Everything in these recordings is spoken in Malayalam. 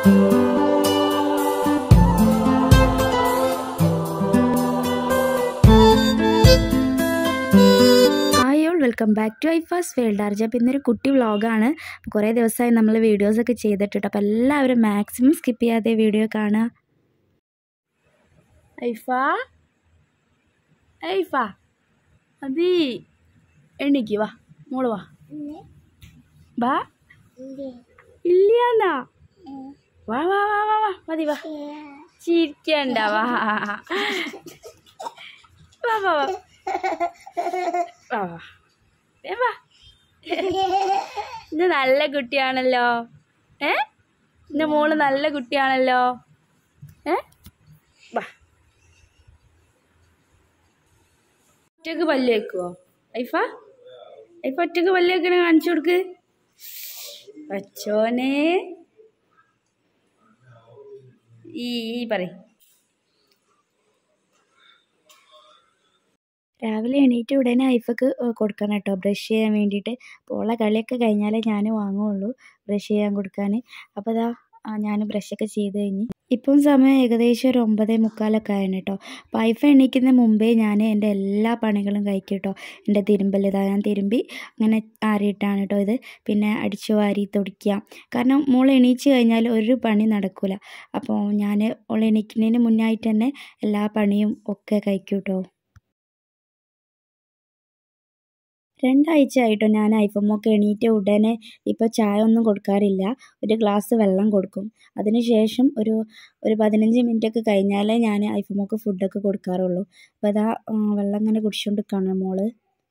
വെൽക്കം ബാക്ക് ടു ഐഫാസ് വേൾഡ് ആർജ. അപ്പോൾ ഇന്നൊരു കുട്ടി വ്ളോഗാണ്. കുറേ ദിവസമായി നമ്മൾ വീഡിയോസൊക്കെ ചെയ്തിട്ടുണ്ട്. അപ്പോൾ എല്ലാവരും മാക്സിമം സ്കിപ്പ് ചെയ്യാതെ വീഡിയോ കാണുക. ഐഫ അതി എണ്ണിക്ക് വാ, മോള് വാ വാ. ഇല്ലാന്നാ? വാ വാ വാ വാ വാ മതി വാ, ചിരിക്കണ്ട വാ വാ വാ വാ വാ. ഇത് നല്ല കുട്ടിയാണല്ലോ. എന്റെ മോള് നല്ല കുട്ടിയാണല്ലോ. വാ. ഒറ്റക്ക് പല്ല് വെക്കുവോ ഐഫ? ഒറ്റക്ക് പല്ല് വെക്കണേ കാണിച്ചു കൊടുക്ക്. അച്ചോനെ ഈ പറ. രാവിലെ എണീറ്റ് ഉടനെ ഐഫക്ക് കൊടുക്കണം കേട്ടോ, ബ്രഷ് ചെയ്യാൻ വേണ്ടിയിട്ട്. അപ്പോൾ ഉള്ള കളിയൊക്കെ കഴിഞ്ഞാലേ ഞാൻ വാങ്ങുള്ളൂ ബ്രഷ് ചെയ്യാൻ കൊടുക്കാൻ. അപ്പോൾ അതാ ഞാൻ ബ്രഷൊക്കെ ചെയ്ത് കഴിഞ്ഞ് ഇപ്പം സമയം ഏകദേശം ഒരു 9:45 ആയിരുന്നു കേട്ടോ. അപ്പോൾ ഐഫ എണീക്കുന്ന മുമ്പേ ഞാൻ എൻ്റെ എല്ലാ പണികളും കഴിക്കും കേട്ടോ. എൻ്റെ തിരുമ്പലിതാ ഞാൻ തിരുമ്പി അങ്ങനെ ആറിയിട്ടാണ് കേട്ടോ ഇത്. പിന്നെ അടിച്ചു വാരി തുടയ്ക്കുക. കാരണം മോൾ എണീച്ച് കഴിഞ്ഞാൽ ഒരു പണി നടക്കില്ല. അപ്പോൾ ഞാൻ മോൾ എണീക്കുന്നതിന് മുന്നായിട്ട് തന്നെ എല്ലാ പണിയും ഒക്കെ കഴിക്കും കേട്ടോ. 2 ആഴ്ച ആയിട്ടോ ഞാൻ ഐഫമ്മൊക്കെ എണീറ്റ് ഉടനെ ഇപ്പോൾ ചായ ഒന്നും കൊടുക്കാറില്ല. ഒരു ഗ്ലാസ് വെള്ളം കൊടുക്കും. അതിനുശേഷം ഒരു 15 മിനിറ്റൊക്കെ കഴിഞ്ഞാലേ ഞാൻ ഐഫമ്മൊക്കെ ഫുഡൊക്കെ കൊടുക്കാറുള്ളൂ. അപ്പോൾ അതാ വെള്ളം ഇങ്ങനെ കുടിച്ചുകൊണ്ടിരിക്കുകയാണ് മോള്.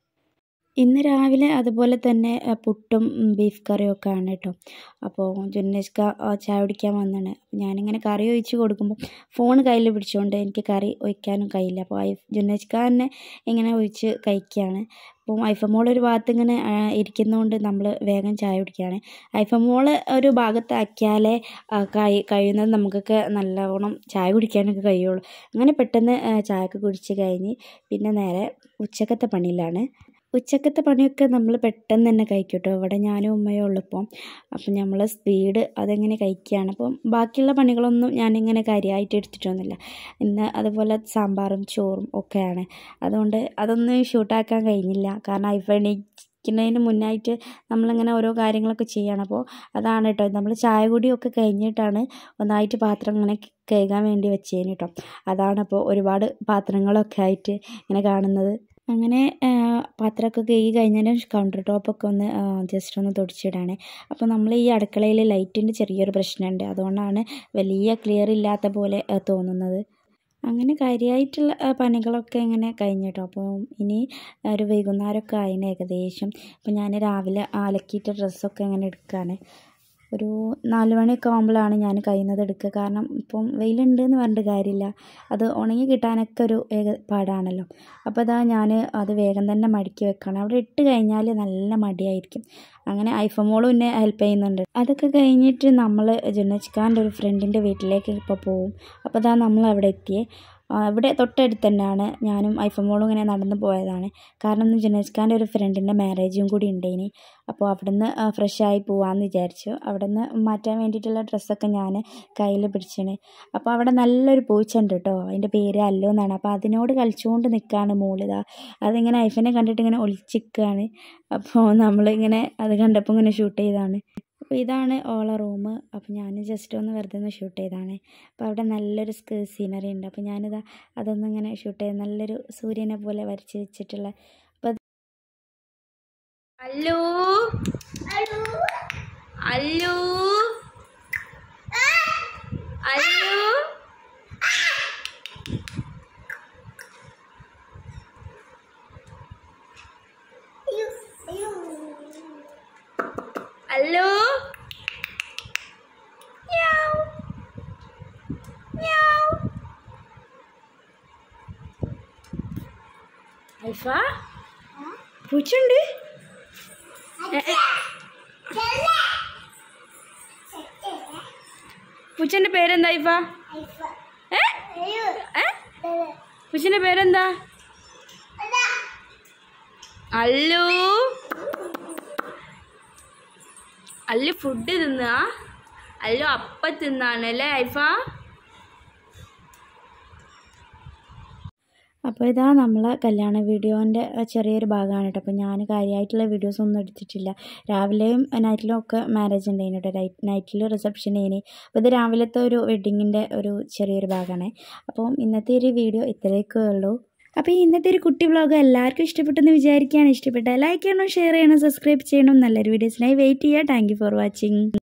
ഇന്ന് രാവിലെ അതുപോലെ തന്നെ പുട്ടും ബീഫ് കറിയും ഒക്കെ ആണ് കേട്ടോ. അപ്പോൾ ജുന്നേഷ്ക ചായ കുടിക്കാൻ വന്നതാണ്. അപ്പോൾ ഞാനിങ്ങനെ കറി ഒഴിച്ച് കൊടുക്കുമ്പോൾ ഫോൺ കയ്യിൽ പിടിച്ചുകൊണ്ട് എനിക്ക് കറി ഒഴിക്കാനും കഴിയില്ല. അപ്പോൾ ജുന്നേഷ്ക തന്നെ ഇങ്ങനെ ഒഴിച്ച് കഴിക്കുകയാണ്. അപ്പം ഐഫമോൾ ഒരു ഭാഗത്ത് ഇങ്ങനെ ഇരിക്കുന്നതുകൊണ്ട് നമ്മൾ വേഗം ചായ കുടിക്കുകയാണ്. ഐഫമോൾ ഒരു ഭാഗത്താക്കിയാലേ കഴിയുന്നത് നമുക്കൊക്കെ നല്ലവണ്ണം ചായ കുടിക്കാനൊക്കെ കഴിയുള്ളൂ. അങ്ങനെ പെട്ടെന്ന് ചായയൊക്കെ കുടിച്ച് കഴിഞ്ഞ് പിന്നെ നേരെ ഉച്ചക്കത്തെ പണിയിലാണ്. ഉച്ചക്കത്തെ പണിയൊക്കെ നമ്മൾ പെട്ടെന്ന് തന്നെ കഴിക്കും കേട്ടോ. ഇവിടെ ഞാനും ഉമ്മയും ഉള്ളപ്പോൾ. അപ്പം നമ്മൾ സ്പീഡ് അതെങ്ങനെ കഴിക്കുകയാണ്. അപ്പം ബാക്കിയുള്ള പണികളൊന്നും ഞാനിങ്ങനെ കാര്യമായിട്ട് എടുത്തിട്ടൊന്നുമില്ല. ഇന്ന് അതുപോലെ സാമ്പാറും ചോറും ഒക്കെയാണ്. അതുകൊണ്ട് അതൊന്നും ഷൂട്ടാക്കാൻ കഴിഞ്ഞില്ല. കാരണം ഐഫ എണീക്കുന്നതിന് മുന്നായിട്ട് നമ്മളിങ്ങനെ ഓരോ കാര്യങ്ങളൊക്കെ ചെയ്യണം. അപ്പോൾ അതാണ് കേട്ടോ, നമ്മൾ ചായ കുടിയൊക്കെ കഴിഞ്ഞിട്ടാണ് ഒന്നായിട്ട് പാത്രം ഇങ്ങനെ കഴുകാൻ വേണ്ടി വെച്ചേന് കേട്ടോ. അതാണ് അപ്പോൾ ഒരുപാട് പാത്രങ്ങളൊക്കെ ആയിട്ട് ഇങ്ങനെ കാണുന്നത്. അങ്ങനെ പാത്രമൊക്കെ കഴുകി കഴിഞ്ഞാൽ കൗണ്ടർ ടോപ്പൊക്കെ ഒന്ന് ജസ്റ്റ് ഒന്ന് തുടച്ചിടാണ്. അപ്പോൾ നമ്മൾ ഈ അടുക്കളയിൽ ലൈറ്റിൻ്റെ ചെറിയൊരു പ്രശ്നമുണ്ട്. അതുകൊണ്ടാണ് വലിയ ക്ലിയർ ഇല്ലാത്ത പോലെ തോന്നുന്നത്. അങ്ങനെ കാര്യമായിട്ടുള്ള പണികളൊക്കെ ഇങ്ങനെ കഴിഞ്ഞു കേട്ടോ. അപ്പോൾ ഇനി ഒരു വൈകുന്നേരമൊക്കെ ആയിന് ഏകദേശം. അപ്പോൾ ഞാൻ രാവിലെ അലക്കിയിട്ട് ഡ്രസ്സൊക്കെ ഇങ്ങനെ എടുക്കുകയാണ്. ഒരു 4 മണിയൊക്കെ ആകുമ്പോഴാണ് ഞാൻ കഴിയുന്നത് എടുക്കുക. കാരണം ഇപ്പം വെയിലുണ്ട് എന്ന് പറഞ്ഞിട്ട് കാര്യമില്ല, അത് ഉണങ്ങി കിട്ടാനൊക്കെ ഒരു പാടാണല്ലോ. അപ്പോൾ അതാ ഞാൻ അത് വേഗം തന്നെ മടക്കി വെക്കണം. അവിടെ ഇട്ട് കഴിഞ്ഞാൽ നല്ല മടിയായിരിക്കും. അങ്ങനെ ഐഫമോളും എന്നെ ഹെൽപ്പ് ചെയ്യുന്നുണ്ട്. അതൊക്കെ കഴിഞ്ഞിട്ട് നമ്മൾ ജുന്നച്ച്ഖാൻ്റെ ഒരു ഫ്രണ്ടിൻ്റെ വീട്ടിലേക്ക് ഇപ്പോൾ പോവും. അപ്പോൾ അതാ നമ്മൾ അവിടെ എത്തിയേ. ഇവിടെ തൊട്ടടുത്ത് തന്നെയാണ്. ഞാനും ഐഫമോളും ഇങ്ങനെ നടന്നു പോയതാണ്. കാരണം ജുന്നച്ച്ഖാൻ്റെ ഒരു ഫ്രണ്ടിൻ്റെ മാരേജും കൂടി ഉണ്ടേനി. അപ്പോൾ അവിടെ നിന്ന് ഫ്രഷായി പോകാമെന്ന് വിചാരിച്ചു. അവിടെ നിന്ന് മാറ്റാൻ വേണ്ടിയിട്ടുള്ള ഡ്രസ്സൊക്കെ ഞാൻ കയ്യിൽ പിടിച്ചാണ്. അപ്പോൾ അവിടെ നല്ലൊരു പൂച്ചയുണ്ട് കേട്ടോ. അതിൻ്റെ പേര് അല്ലു എന്നാണ്. അപ്പോൾ അതിനോട് കളിച്ചുകൊണ്ട് നിൽക്കുകയാണ് മോളിതാ. അതിങ്ങനെ ഐഫിനെ കണ്ടിട്ട് ഇങ്ങനെ ഒളിച്ചിരിക്കുകയാണ്. അപ്പോൾ നമ്മളിങ്ങനെ അത് കണ്ടപ്പോൾ ഇങ്ങനെ ഷൂട്ട് ചെയ്തതാണ്. അപ്പോൾ ഇതാണ് ഓള റൂം. അപ്പോൾ ഞാൻ ജസ്റ്റ് ഒന്ന് വെറുതെ ഒന്ന് ഷൂട്ട് ചെയ്തതാണ്. അപ്പോൾ അവിടെ നല്ലൊരു സീനറി ഉണ്ട്. അപ്പോൾ ഞാനിതാ അതൊന്നും ഇങ്ങനെ ഷൂട്ട് ചെയ്ത് നല്ലൊരു സൂര്യനെ പോലെ വരച്ച് വെച്ചിട്ടുള്ള. അപ്പോൾ അല്ലു അല്ലു അല്ലു അല്ലു അല്ലു ഐഫ പൂച്ചുണ്ട്. പൂച്ചൻ്റെ പേരെന്താ ഐഫ? പൂച്ചൻ്റെ പേരെന്താ? അല്ലു. അല്ലു ഫുഡ് തിന്നാ? അല്ലോ അപ്പം തിന്നാണല്ലേ ഐഫ. അപ്പോൾ ഇതാ നമ്മളെ കല്യാണ വീഡിയോൻ്റെ ചെറിയൊരു ഭാഗമാണ് കേട്ടോ. അപ്പോൾ ഞാൻ കാര്യമായിട്ടുള്ള വീഡിയോസ് ഒന്നും എടുത്തിട്ടില്ല. രാവിലെയും നൈറ്റിലും ഒക്കെ മാരേജ് ഉണ്ടായിന് കേട്ടോ. നൈറ്റിൽ റിസപ്ഷൻ ആയിന്. അപ്പോൾ ഇത് രാവിലത്തെ ഒരു വെഡ്ഡിങ്ങിൻ്റെ ഒരു ചെറിയൊരു ഭാഗമാണ്. അപ്പോൾ ഇന്നത്തെ ഒരു വീഡിയോ ഇത്രയൊക്കെ ഉള്ളൂ. അപ്പോൾ ഇന്നത്തെ ഒരു കുട്ടി വ്ളോഗ് എല്ലാവർക്കും ഇഷ്ടപ്പെട്ടെന്ന് വിചാരിക്കുകയാണ്. ഇഷ്ടപ്പെട്ടാൽ ലൈക്ക് ചെയ്യണം, ഷെയർ ചെയ്യണം, സബ്സ്ക്രൈബ് ചെയ്യണം. നല്ലൊരു വീഡിയോസിനായി വെയിറ്റ് ചെയ്യുക. Thank you for watching.